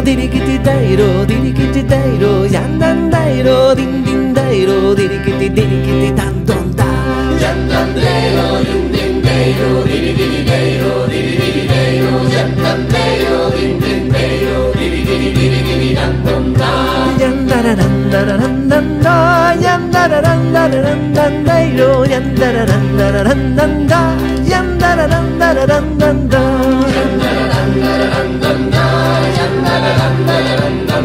ディリキティダイロディリキティダイロヤンダンダイロディンディンダイロディリキティディリキティダンドンダヤンダンダイロディンディンダイロディリキティダイロディリキティダイロヤンダンダイロディンディンダイロディリキティディリキティダンドンダヤンダラランダラランダンダヤンダラランダラランダンダイロヤンダラランダラランダンダヤンダラランダラランダンダヤンダラランダラランダンダヤンダラランダラランダ